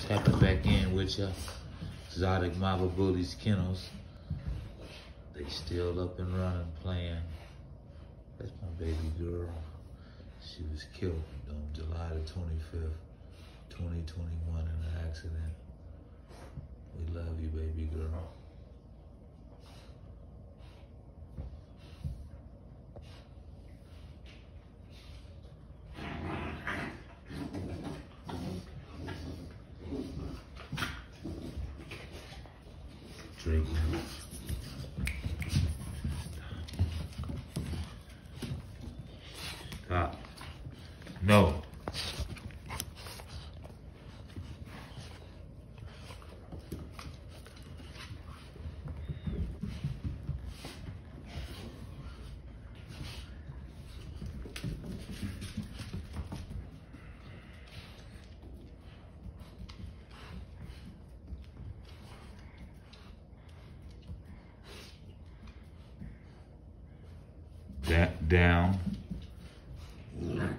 Tapping back in with ya. Exotic Mama Bullies Kennels. They still up and running, playing. That's my baby girl. She was killed on July the 25th, 2021 in an accident. We love you, baby girl. Drake. Stop. No. That down.